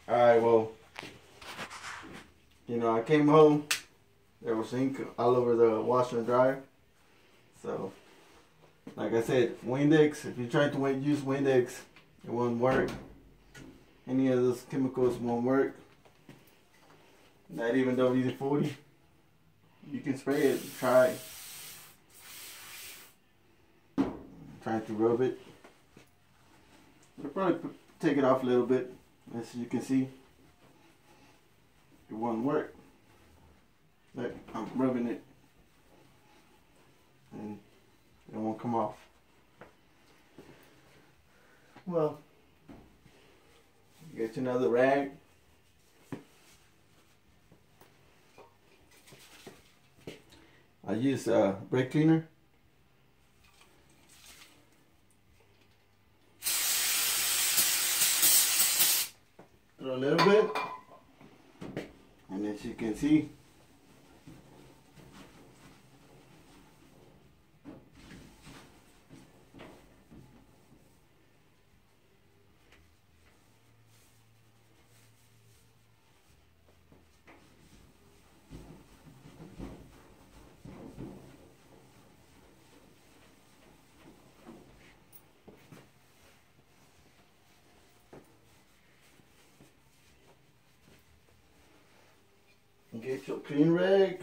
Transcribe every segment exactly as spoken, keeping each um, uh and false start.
Alright, well, you know, I came home, there was ink all over the washer and dryer. So, like I said, Windex, if you're trying to use Windex, it won't work. Any of those chemicals won't work. Not even W D forty. You can spray it, try. Trying to rub it. It'll probably take it off a little bit. As you can see, it won't work. Like, I'm rubbing it and it won't come off. Well, get you another rag. I use a uh, brake cleaner. A little bit, and as you can see, get your clean rag.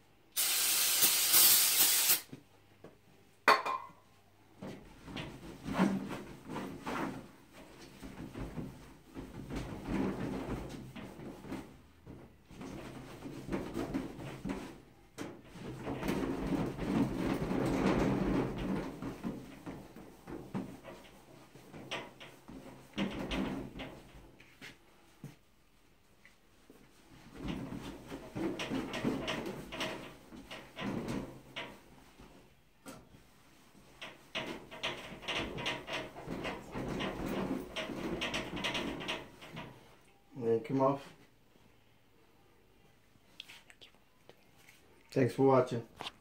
And come off. Thanks for watching.